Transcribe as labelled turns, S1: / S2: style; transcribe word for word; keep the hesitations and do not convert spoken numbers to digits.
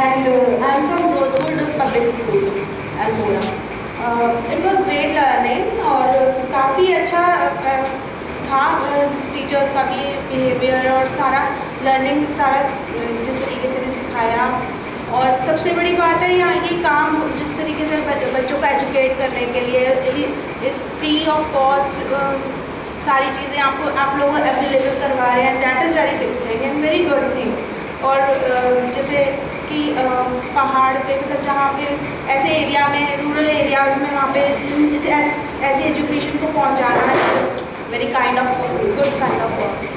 S1: and uh, I am from Rosewood Public School, Almora. Uh, it was great learning और काफ़ी अच्छा uh, था, teachers uh, का भी बिहेवियर और सारा लर्निंग सारा जिस तरीके से भी सिखाया। और सबसे बड़ी बात है यहाँ ये काम जिस तरीके से बच्चों को एजुकेट करने के लिए इस फ्री ऑफ कॉस्ट सारी चीज़ें आपको आप लोग अवेलेबल करवा रहे हैं, that is very big thing and very good thing. और जैसे कि पहाड़ पे मतलब जहाँ पे ऐसे एरिया में रूरल एरियाज़ में वहाँ पे ऐसी एजुकेशन को पहुँचाना है very kind of good kind of work.